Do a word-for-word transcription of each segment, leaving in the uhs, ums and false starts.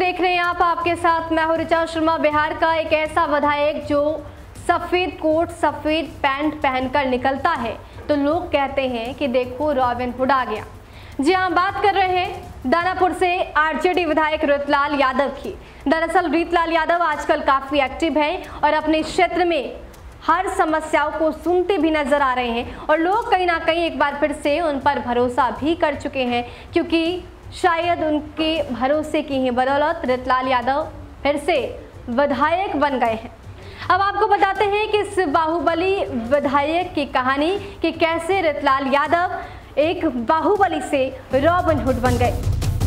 देख रहे हैं आप आपके साथ मैं हूं ऋचा शर्मा। बिहार का एक ऐसा विधायक जो सफेद कोट सफेद पैंट पहनकर निकलता है तो लोग कहते हैं कि देखो रॉबिन हुड आ गया। जी हाँ, बात कर रहे हैं दानापुर से आरजेडी विधायक रीतलाल यादव की। दरअसल रीतलाल यादव आजकल काफी एक्टिव हैं और अपने क्षेत्र में हर समस्याओं को सुनते भी नजर आ रहे हैं और लोग कहीं ना कहीं एक बार फिर से उन पर भरोसा भी कर चुके हैं, क्योंकि शायद उनके भरोसे की ही बदौलत रीतलाल यादव फिर से विधायक बन गए हैं। अब आपको बताते हैं कि इस बाहुबली विधायक की कहानी कि कैसे रीतलाल यादव एक बाहुबली से रॉबिन हुड बन गए।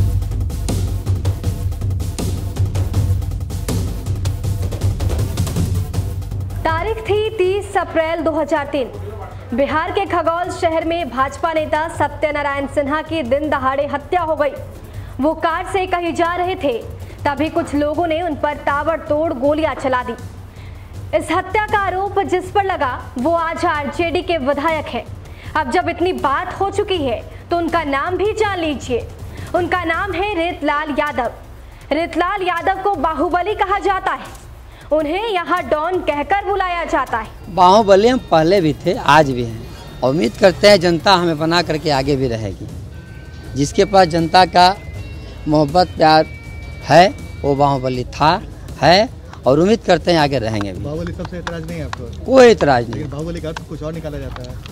तारीख थी तीस अप्रैल दो हज़ार तीन। बिहार के खगौल शहर में भाजपा नेता सत्यनारायण सिन्हा की दिन दहाड़े हत्या हो गई। वो कार से कहीं जा रहे थे, तभी कुछ लोगों ने उन पर ताबड़तोड़ गोलियां चला दी। इस हत्या का आरोप जिस पर लगा वो आज आरजेडी के विधायक है। अब जब इतनी बात हो चुकी है तो उनका नाम भी जान लीजिए। उनका नाम है रीतलाल यादव। रीतलाल यादव को बाहुबली कहा जाता है। उन्हें यहाँ डॉन कहकर बुलाया जाता है। बाहुबली हम पहले भी थे, आज भी हैं। उम्मीद करते हैं जनता हमें बना करके आगे भी रहेगी। जिसके पास जनता का मोहब्बत प्यार है वो बाहुबली था, है और उम्मीद करते हैं आगे रहेंगे भी। बाहुबली सबसे इतराज नहीं है आपको? कोई इतराज नहीं। बाहुबली का कुछ और निकाला जाता है।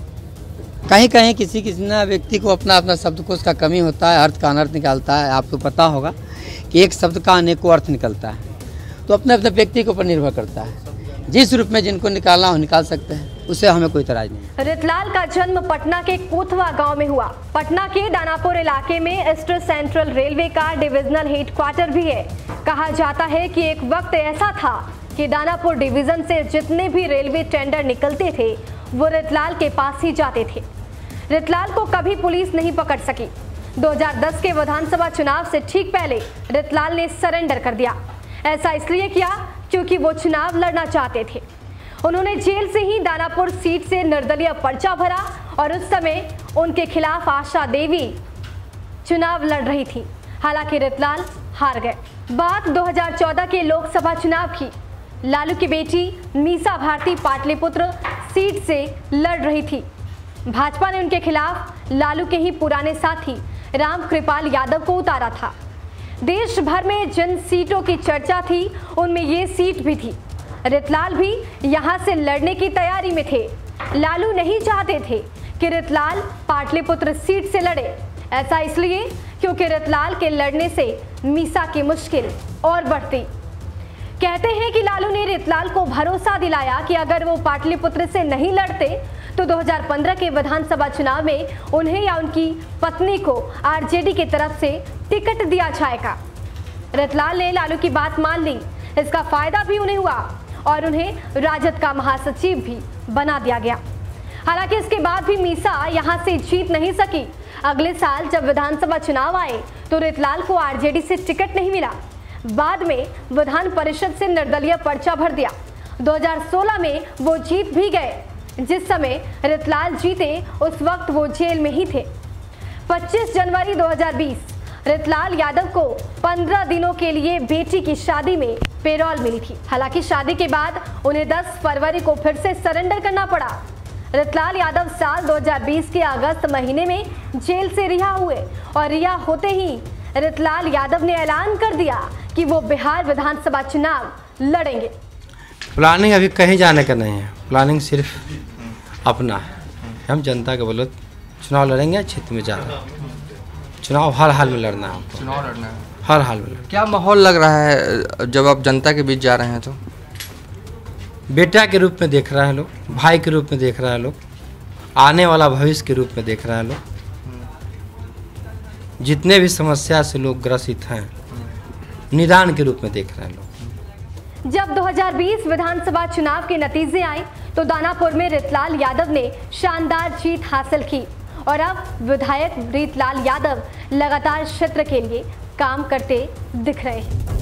कहीं कहीं किसी किसी ना व्यक्ति को अपना अपना शब्दकोश का कमी होता है, अर्थ का अनर्थ निकालता है। आपको पता होगा कि एक शब्द का अनेकों अर्थ निकलता है, तो अपने अपने व्यक्ति के ऊपर निर्भर करता है। जिस रूप में जिनको निकालना हो निकाल सकते हैं, उससे हमें कोई इतराज नहीं। रीतलाल का जन्म पटना के कोथवा गांव में हुआ। पटना के दानापुर इलाके में ईस्ट सेंट्रल रेलवे का डिविजनल हेडक्वार्टर भी है। कहा जाता है कि एक वक्त ऐसा था कि दानापुर डिवीजन से जितने भी रेलवे टेंडर निकलते थे वो रीतलाल के पास ही जाते थे। रीतलाल को कभी पुलिस नहीं पकड़ सकी। दो हज़ार दस के विधानसभा चुनाव से ठीक पहले रीतलाल ने सरेंडर कर दिया। ऐसा इसलिए किया क्योंकि वो चुनाव लड़ना चाहते थे। उन्होंने जेल से ही दानापुर सीट से निर्दलीय पर्चा भरा और उस समय उनके खिलाफ आशा देवी चुनाव लड़ रही थी। हालांकि रीतलाल हार गए। बात दो हज़ार चौदह के लोकसभा चुनाव की। लालू की बेटी मीसा भारती पाटलिपुत्र सीट से लड़ रही थी। भाजपा ने उनके खिलाफ लालू के ही पुराने साथी राम कृपाल यादव को उतारा था। देश भर में जिन सीटों की चर्चा थी उनमें ये सीट भी थी। रीतलाल भी यहां से लड़ने की तैयारी में थे। लालू नहीं चाहते थे कि रीतलाल पाटलिपुत्र सीट से लड़े। ऐसा इसलिए क्योंकि रीतलाल के लड़ने से मीसा की मुश्किल और बढ़ती। कहते हैं कि लालू ने रीतलाल को भरोसा दिलाया कि अगर वो पाटलिपुत्र से नहीं लड़ते तो दो हज़ार पंद्रह के विधानसभा चुनाव में उन्हें या उनकी पत्नी को आरजेडी की तरफ से टिकट दिया जाएगा। रीतलाल ने लालू की बात मान ली। इसका फायदा भी उन्हें हुआ और उन्हें राजद का महासचिव भी बना दिया गया। हालांकि इसके बाद भी मीसा यहां से जीत नहीं सकी। अगले साल जब विधानसभा चुनाव आए तो रीतलाल को आरजेडी से टिकट नहीं मिला। बाद में विधान परिषद से निर्दलीय पर्चा भर दिया। दो हज़ार सोलह में वो जीत भी गए। जिस समय रीतलाल जीते उस वक्त वो जेल में ही थे। पच्चीस जनवरी दो हज़ार बीस रीतलाल यादव को पंद्रह दिनों के लिए बेटी की शादी में पेरोल मिली थी। हालांकि शादी के बाद उन्हें दस फरवरी को फिर से सरेंडर करना पड़ा। रीतलाल यादव साल दो हज़ार बीस के अगस्त महीने में जेल से रिहा हुए और रिहा होते ही रीतलाल यादव ने ऐलान कर दिया कि वो बिहार विधानसभा चुनाव लड़ेंगे। प्लानिंग अभी कहीं जाने का नहीं है। प्लानिंग सिर्फ अपना है। हम जनता के बोलो चुनाव लड़ेंगे, क्षेत्र में जाना। चुनाव हर हाल में लड़ना है। चुनाव लड़ना है हर हाल में लड़ना। क्या माहौल लग रहा है जब आप जनता के बीच जा रहे हैं? तो बेटा के रूप में देख रहा है लोग, भाई के रूप में देख रहा है लोग, आने वाला भविष्य के रूप में देख रहा है लोग। जितने भी समस्या से लोग ग्रसित हैं निदान के रूप में देख रहे हैं लोग। जब दो हज़ार बीस विधानसभा चुनाव के नतीजे आए तो दानापुर में रीतलाल यादव ने शानदार जीत हासिल की और अब विधायक रीतलाल यादव लगातार क्षेत्र के लिए काम करते दिख रहे हैं।